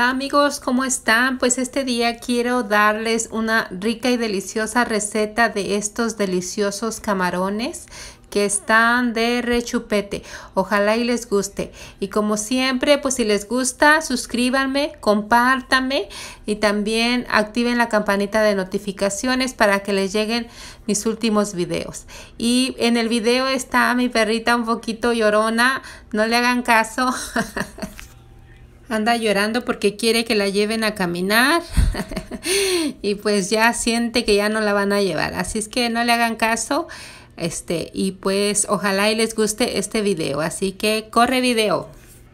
Hola amigos, ¿cómo están? Pues este día quiero darles una rica y deliciosa receta de estos deliciosos camarones que están de rechupete. Ojalá y les guste. Y como siempre, pues si les gusta, suscríbanme, compártanme y también activen la campanita de notificaciones para que les lleguen mis últimos videos. Y en el video está mi perrita un poquito llorona, no le hagan caso. Anda llorando porque quiere que la lleven a caminar y pues ya siente que ya no la van a llevar. Así es que no le hagan caso. Y pues ojalá y les guste este video. Así que corre video.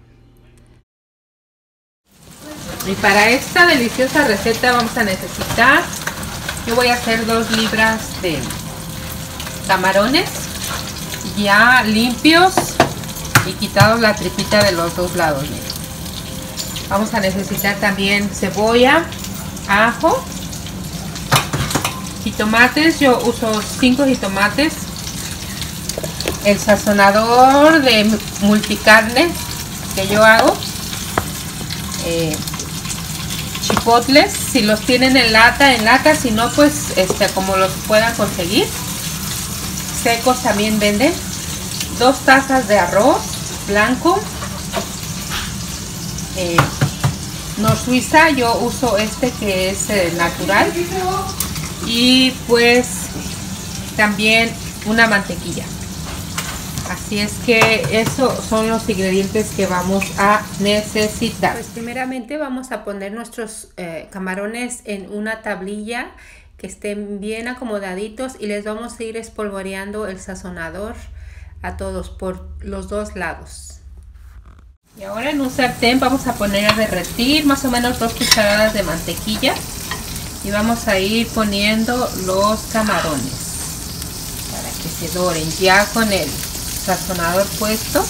Y para esta deliciosa receta vamos a necesitar, yo voy a hacer 2 libras de camarones ya limpios y quitados la tripita de los 2 lados. Miren. Vamos a necesitar también cebolla, ajo, jitomates. Yo uso 5 jitomates, el sazonador de multicarne que yo hago, chipotles, si los tienen en lata, si no pues como los puedan conseguir, secos también venden, 2 tazas de arroz blanco, no suiza, yo uso que es natural, y pues también una mantequilla. Así es que esos son los ingredientes que vamos a necesitar. Pues primeramente vamos a poner nuestros camarones en una tablilla que estén bien acomodaditos y les vamos a ir espolvoreando el sazonador a todos por los 2 lados. Y ahora en un sartén vamos a poner a derretir más o menos 2 cucharadas de mantequilla y vamos a ir poniendo los camarones para que se doren ya con el sazonador puesto.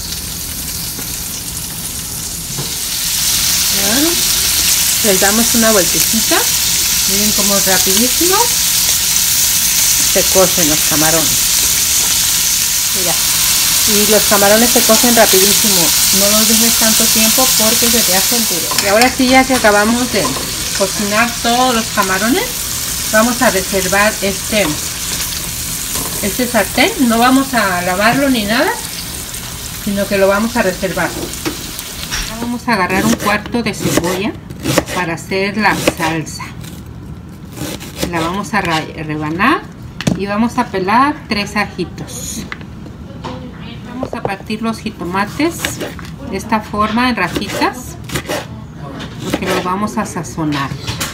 Bueno, les damos una vueltecita, miren cómo rapidísimo se cocen los camarones. Mira. Y los camarones se cocen rapidísimo, no los dejes tanto tiempo porque se te hacen duros. Y ahora sí, ya que acabamos de cocinar todos los camarones, vamos a reservar este sartén. No vamos a lavarlo ni nada, sino que lo vamos a reservar. Ahora vamos a agarrar un cuarto de cebolla para hacer la salsa. La vamos a rebanar y vamos a pelar 3 ajitos. Vamos a partir los jitomates de esta forma en rajitas porque los vamos a sazonar.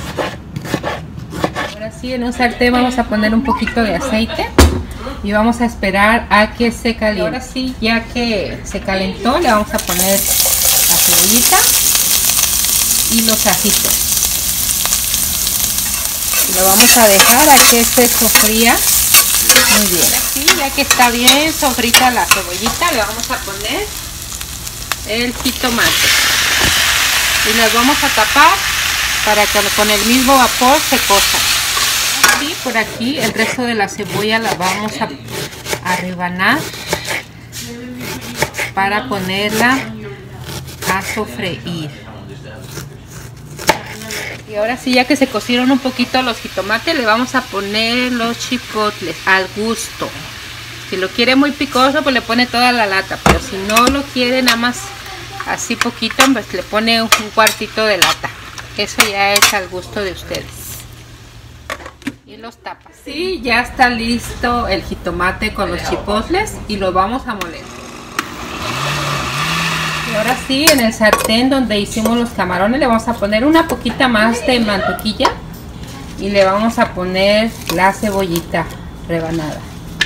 Ahora sí, en un sartén vamos a poner un poquito de aceite y vamos a esperar a que se caliente. Ahora sí, ya que se calentó, le vamos a poner la cebollita y los ajitos. Y lo vamos a dejar a que se sofría. Muy bien, así ya que está bien sofrita la cebollita, le vamos a poner el jitomate y las vamos a tapar para que con el mismo vapor se cosa. Así por aquí el resto de la cebolla la vamos a rebanar para ponerla a sofreír. Y ahora sí, ya que se cocieron un poquito los jitomates, le vamos a poner los chipotles al gusto. Si lo quiere muy picoso, pues le pone toda la lata, pero si no lo quiere nada más así poquito, pues le pone un cuartito de lata. Eso ya es al gusto de ustedes. Y los tapas. Sí, ya está listo el jitomate con los chipotles y lo vamos a moler. Y ahora sí, en el sartén donde hicimos los camarones le vamos a poner una poquita más de mantequilla y le vamos a poner la cebollita rebanada.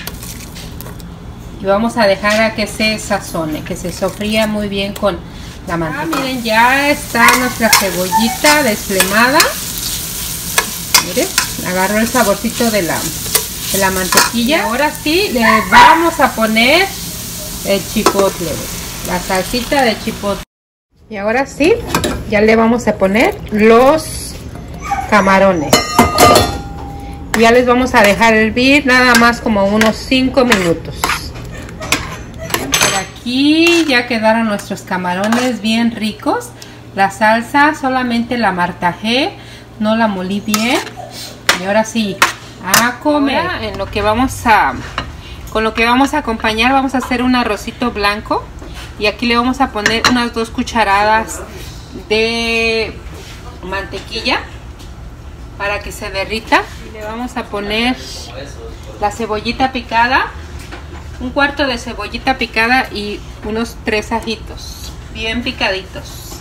Y vamos a dejar a que se sazone, que se sofría muy bien con la mantequilla. Miren, ya está nuestra cebollita desflemada. Miren, agarró el saborcito de la mantequilla. Y ahora sí, le vamos a poner el chipotle, la salsita de chipotle. Y ahora sí, ya le vamos a poner los camarones. Ya les vamos a dejar hervir nada más como unos 5 minutos. Por aquí ya quedaron nuestros camarones bien ricos. La salsa solamente la martajé, no la molí bien. Y ahora sí, a comer. Ahora, con lo que vamos a acompañar, vamos a hacer un arrocito blanco. Y aquí le vamos a poner unas 2 cucharadas de mantequilla para que se derrita. Y le vamos a poner la cebollita picada, un cuarto de cebollita picada y unos 3 ajitos bien picaditos.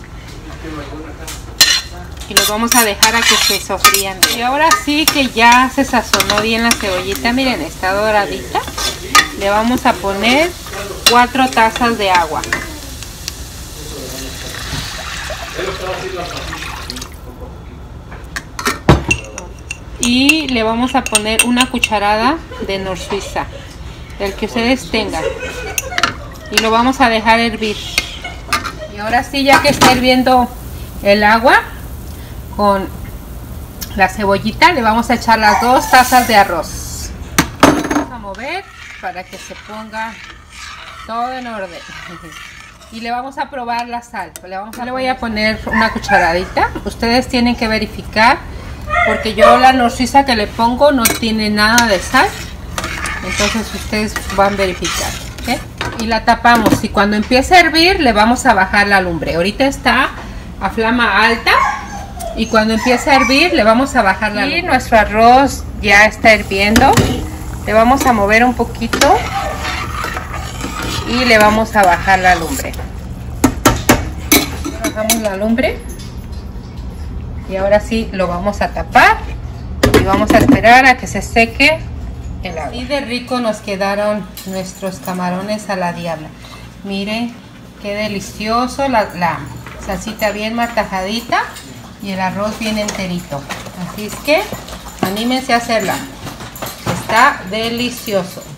Y los vamos a dejar a que se sofrían. Y ahora sí que ya se sazonó bien la cebollita, miren, está doradita. Le vamos a poner 4 tazas de agua. Y le vamos a poner una cucharada de Nor Suiza, el que ustedes tengan. Y lo vamos a dejar hervir. Y ahora sí, ya que está hirviendo el agua con la cebollita, le vamos a echar las 2 tazas de arroz. Vamos a mover para que se ponga todo en orden. Y le vamos a probar la sal. Le voy a poner una cucharadita. Ustedes tienen que verificar, porque yo la Nor Suiza que le pongo no tiene nada de sal. Entonces ustedes van a verificar, ¿okay? Y la tapamos, y cuando empiece a hervir le vamos a bajar la lumbre. Ahorita está a flama alta, y cuando empiece a hervir le vamos a bajar la lumbre. Y nuestro arroz ya está hirviendo. Le vamos a mover un poquito y le vamos a bajar la lumbre. Bajamos la lumbre y ahora sí lo vamos a tapar y vamos a esperar a que se seque el agua. Así de rico nos quedaron nuestros camarones a la diabla. Miren qué delicioso, la salsita bien martajadita y el arroz bien enterito. Así es que anímense a hacerla, está delicioso.